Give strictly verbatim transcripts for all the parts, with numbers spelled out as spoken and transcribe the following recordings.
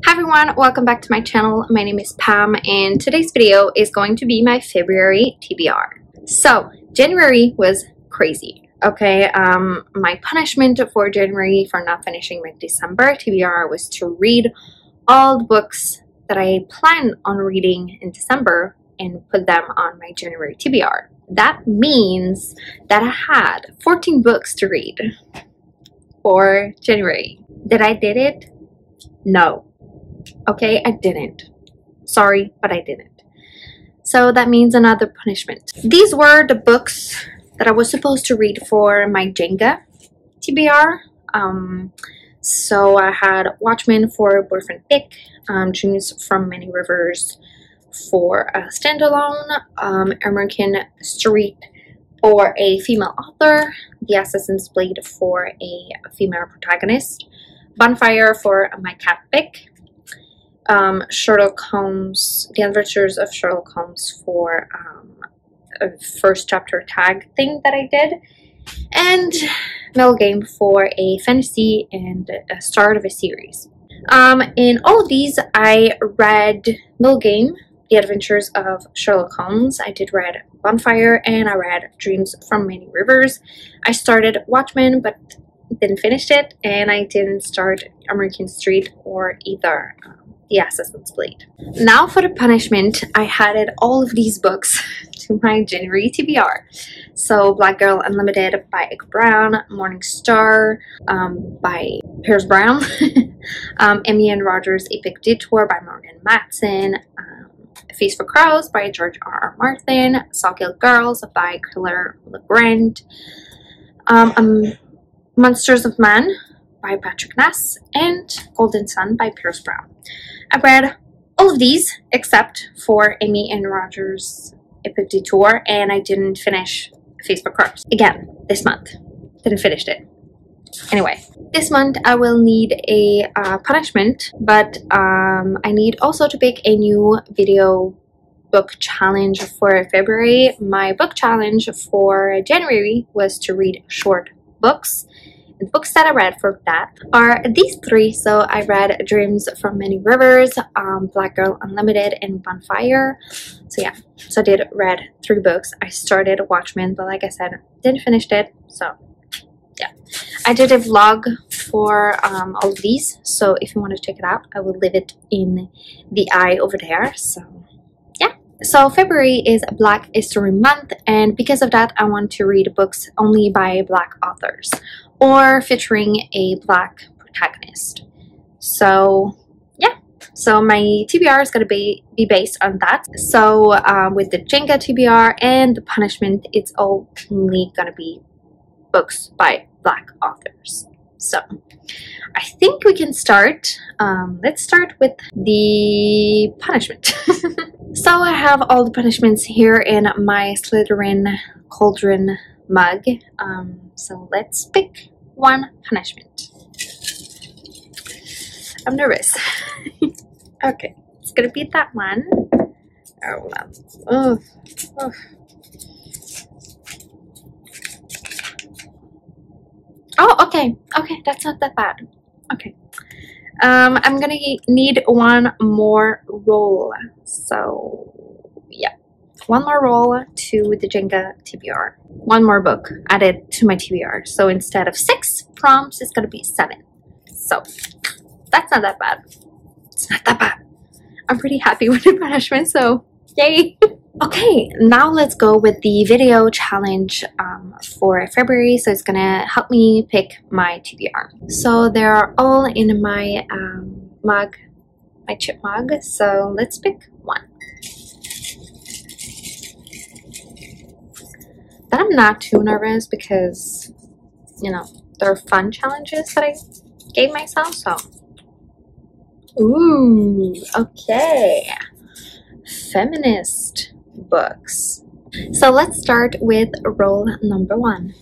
Hi everyone, welcome back to my channel. My name is Pam and today's video is going to be my February T B R. So January was crazy. Okay, um, my punishment for January for not finishing my December T B R was to read all the books that I planned on reading in December and put them on my January T B R. That means that I had fourteen books to read for January. Did I did it? No. Okay, I didn't. Sorry, but I didn't. So that means another punishment. These were the books that I was supposed to read for my Jenga T B R. Um, so I had Watchmen for Boyfriend Pick, um, Dreams from Many Rivers for a standalone, um, American Street for a female author, The Assassin's Blade for a female protagonist, Bonfire for my cat pick, um, Sherlock Holmes, The Adventures of Sherlock Holmes for um, a first chapter tag thing that I did, and Middle Game for a fantasy and a start of a series. Um, in all of these, I read Middle Game, The Adventures of Sherlock Holmes. I did read Bonfire, and I read Dreams from Many Rivers. I started Watchmen, but didn't finish it, and I didn't start American Street or either um, The Assassin's Blade. Now for the punishment, I added all of these books to my January T B R. So Black Girl Unlimited by Ike Brown, Morning Star um, by Pierce Brown, um, Emmy and Rogers' Epic Detour by Morgan Matson, um, Feast for Crows by George R R Martin, Sawkill Girls by Claire LeGrand, um, um, Monsters of Man by Patrick Ness, and Golden Sun by Pierce Brown. I read all of these except for Amy and Rogers' Epic Detour, and I didn't finish Feast for Crows again this month. Didn't finish it. Anyway, this month I will need a uh, punishment, but um, I need also to pick a new video book challenge for February. My book challenge for January was to read short books. The books that I read for that are these three. So I read Dreams from Many Rivers, um, Black Girl Unlimited, and Bonfire. So yeah, so I did read three books. I started Watchmen, but like I said, didn't finish it. So yeah, I did a vlog for um, all of these. So if you want to check it out, I will leave it in the eye over there. So yeah. So February is Black History Month, and because of that, I want to read books only by Black authors or featuring a Black protagonist. So yeah, so my T B R is going to be, be based on that. So um, with the Jenga T B R and the punishment, it's only going to be books by Black authors. So I think we can start. Um, let's start with the punishment. So I have all the punishments here in my Slytherin Cauldron mug. Um, so let's pick one punishment. I'm nervous. Okay, it's gonna be that one. Oh, oh, oh. Oh, okay, okay, that's not that bad. Okay. Um, I'm gonna need one more roll. So, yeah. One more roll to the Jenga T B R. One more book added to my T B R. So instead of six prompts, it's gonna be seven. So, that's not that bad. It's not that bad. I'm pretty happy with the punishment, so yay! Okay, now let's go with the video challenge um, for February. So it's gonna help me pick my T B R. So they're all in my um, mug, my chip mug. So let's pick one. But I'm not too nervous because, you know, they're fun challenges that I gave myself. So, ooh, okay, feminist books. So let's start with roll number one.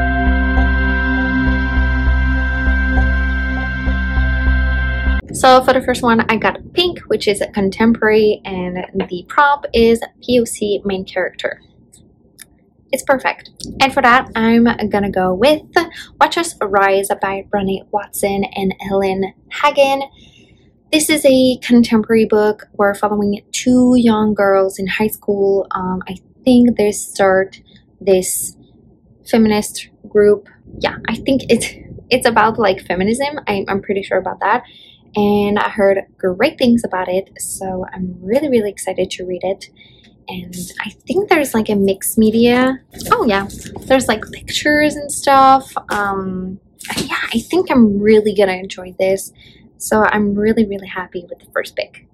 So for For the first one, I got Pink, which is a contemporary, and the prompt is P O C main character. It's perfect. And for that, I'm gonna go with Watch Us Rise by Brené Watson and Helen Hagen. This is a contemporary book. We're following two young girls in high school. Um, I think they start this feminist group. Yeah, I think it's it's about like feminism. I, I'm pretty sure about that. And I heard great things about it, so I'm really, really excited to read it. And I think there's like a mixed media. Oh yeah, there's like pictures and stuff. Um, yeah, I think I'm really gonna enjoy this. So I'm really, really happy with the first pick.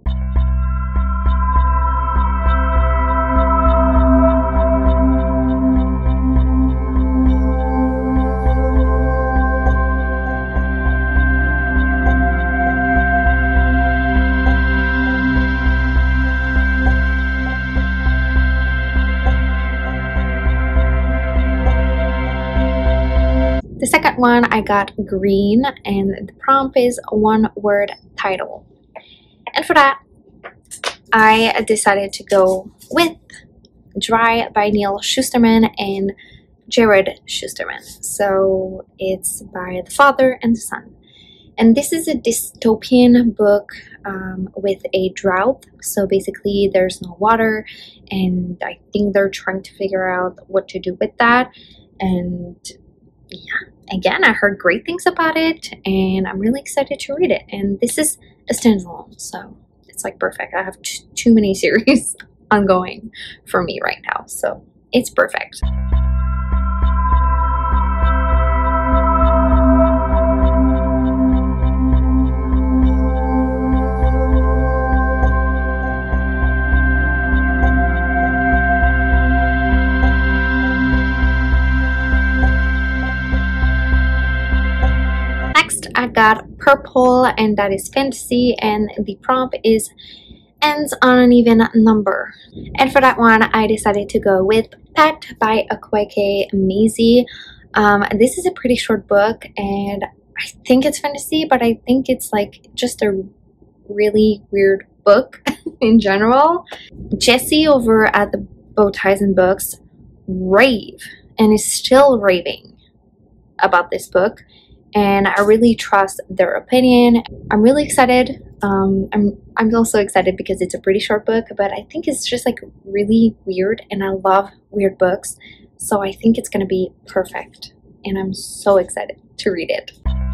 The second one, I got Green, and the prompt is one word title. And for that, I decided to go with Dry by Neal Shusterman and Jared Shusterman. So it's by the father and the son. And this is a dystopian book um, with a drought. So basically there's no water, and I think they're trying to figure out what to do with that. And yeah, again, I heard great things about it, and I'm really excited to read it. And this is a standalone, so it's like perfect. I have t too many series ongoing for me right now, so it's perfect. I got Purple, and that is fantasy, and the prompt is ends on an even number. And for that one, I decided to go with Pet by Akwaeke Maisie. Um, this is a pretty short book, and I think it's fantasy, but I think it's like just a really weird book in general. Jessie over at the Bowties and Books rave and is still raving about this book, and I really trust their opinion. I'm really excited. Um, I'm I'm also excited because it's a pretty short book, but I think it's just like really weird, and I love weird books, so I think it's gonna be perfect, and I'm so excited to read it.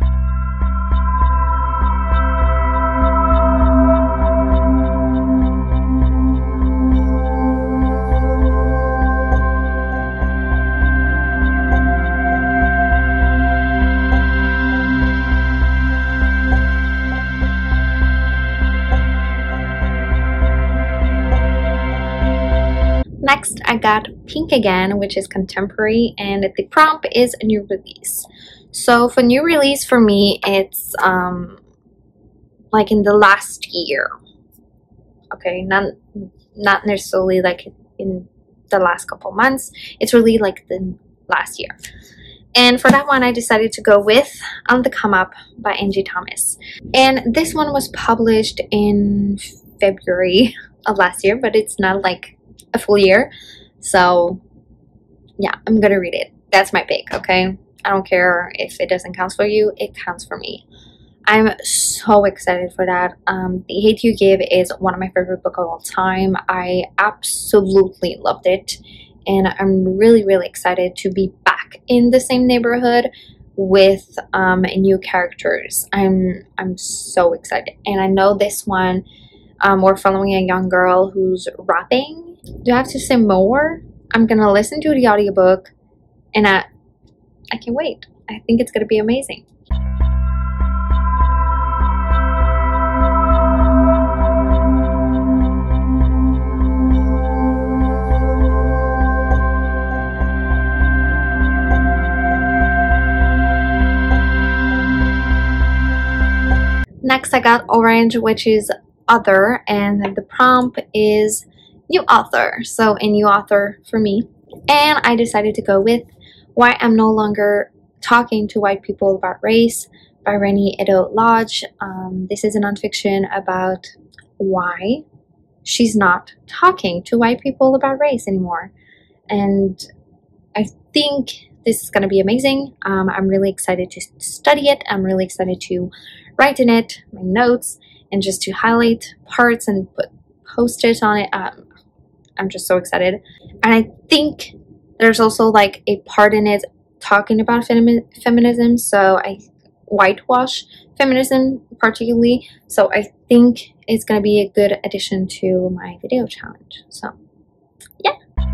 Next, I got Pink again, which is contemporary, and the prompt is a new release. So for new release for me, it's um, like in the last year. Okay, not not necessarily like in the last couple months. It's really like the last year. And for that one, I decided to go with On the Come Up by Angie Thomas. And this one was published in February of last year, but it's not like a full year, so yeah, I'm gonna read it. That's my pick. Okay, I don't care if it doesn't count for you, it counts for me. I'm so excited for that. um The Hate You Give is one of my favorite books of all time. I absolutely loved it, and I'm really really excited to be back in the same neighborhood with um new characters. i'm i'm so excited. And I know this one, um we're following a young girl who's rapping. Do I have to say more? I'm gonna listen to the audiobook, and I, I can't wait. I think it's gonna be amazing. Next, I got Orange, which is Other, and the prompt is new author, so a new author for me. And I decided to go with Why I'm No Longer Talking to White People About Race by Renee Edo Lodge. Um, this is a nonfiction about why she's not talking to white people about race anymore. And I think this is going to be amazing. Um, I'm really excited to study it. I'm really excited to write in it, my notes, and just to highlight parts and put post-its on it. Um, I'm just so excited. And I think there's also like a part in it talking about femi feminism. So I whitewash feminism particularly. So I think it's going to be a good addition to my video challenge. So yeah.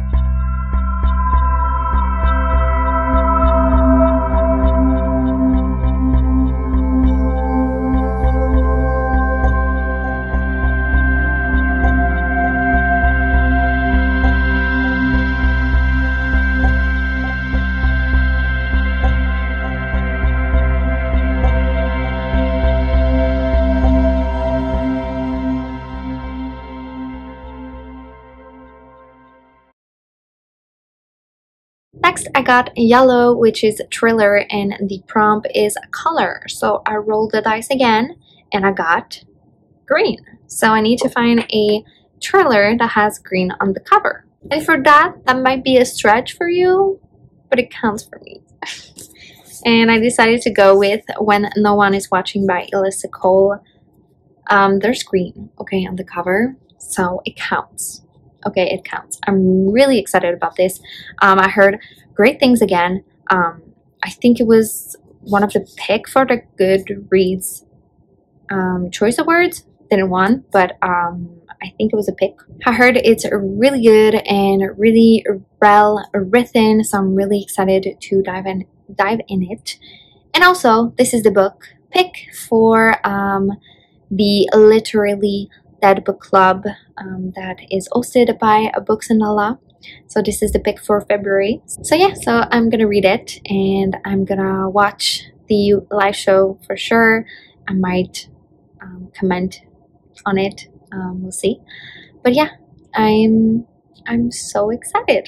Next, I got yellow, which is thriller, and the prompt is color. So I rolled the dice again, and I got green. So I need to find a thriller that has green on the cover. And for that, that might be a stretch for you, but it counts for me. And I decided to go with When No One Is Watching by Alyssa Cole. Um, there's green, okay, on the cover, so it counts. Okay, it counts. I'm really excited about this. Um, I heard great things again. Um, I think it was one of the pick for the Goodreads um, Choice Awards. Didn't win, but um, I think it was a pick. I heard it's really good and really well written, so I'm really excited to dive in, dive in it. And also, this is the book pick for um, the Literally Dead Book Club um, that is hosted by Books and Lala. So this is the pick for February. So yeah, so I'm gonna read it and I'm gonna watch the live show for sure. I might um, comment on it. Um, we'll see. But yeah, I'm I'm so excited.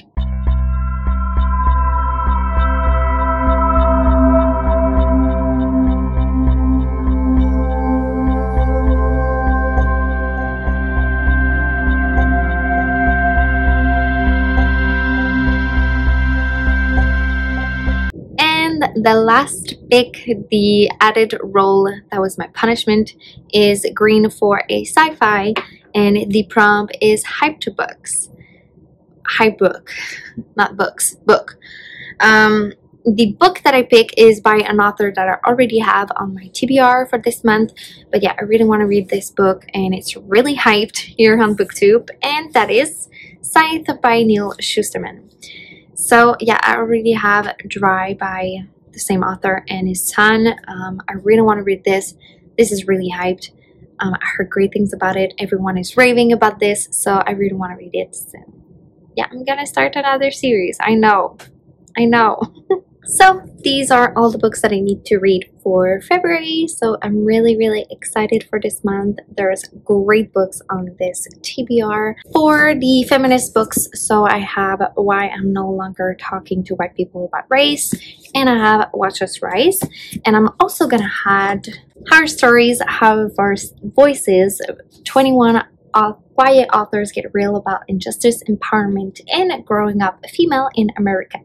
The last pick, the added roll that was my punishment, is green for a sci-fi, and the prompt is hype to books. Hype book, not books, book. Um, the book that I pick is by an author that I already have on my T B R for this month, but yeah, I really want to read this book, and it's really hyped here on BookTube, and that is Scythe by Neal Shusterman. So yeah, I already have Dry by the same author and his son. um, I really want to read this. This is really hyped. um, I heard great things about it. Everyone is raving about this, so I really want to read it. So yeah, I'm gonna start another series. I know I know So these are all the books that I need to read for February, so I'm really really excited for this month. There's great books on this T B R. For the feminist books, so I have Why I'm No Longer Talking to White People About Race, and I have Watch Us Rise, and I'm also gonna add Our Stories Have Our Voices, twenty-one Quiet Authors Get Real About Injustice, Empowerment, and Growing Up a Female in America.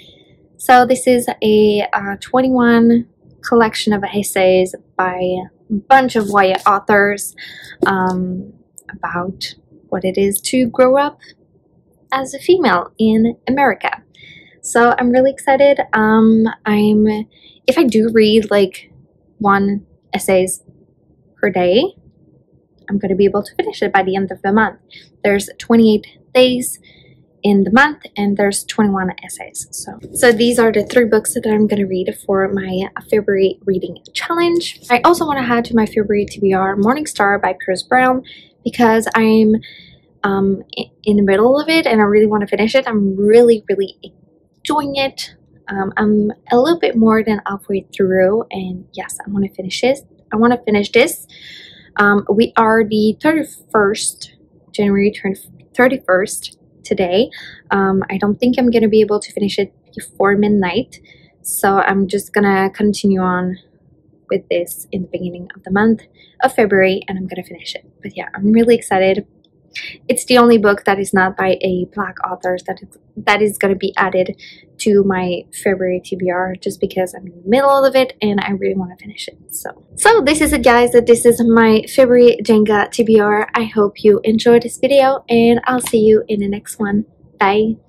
So this is a uh, twenty-one collection of essays by a bunch of white authors um, about what it is to grow up as a female in America. So I'm really excited. Um, I'm if I do read like one essays per day, I'm going to be able to finish it by the end of the month. There's twenty-eight days in the month, and there's twenty-one essays. So, so these are the three books that I'm going to read for my February reading challenge. I also want to add to my February T B R Morning Star by Pierce Brown, because I'm um, in the middle of it and I really want to finish it. I'm really, really enjoying it. Um, I'm a little bit more than halfway through, and yes, I want to finish this. I want to finish this. Um, we are the thirty-first, January thirty-first. Today. Um, I don't think I'm gonna be able to finish it before midnight, so I'm just gonna continue on with this in the beginning of the month of February, and I'm gonna finish it. But yeah, I'm really excited. It's the only book that is not by a Black author that is, that is going to be added to my February T B R, just because I'm in the middle of it and I really want to finish it. So, so this is it, guys. This is my February Jenga T B R. I hope you enjoyed this video, and I'll see you in the next one. Bye.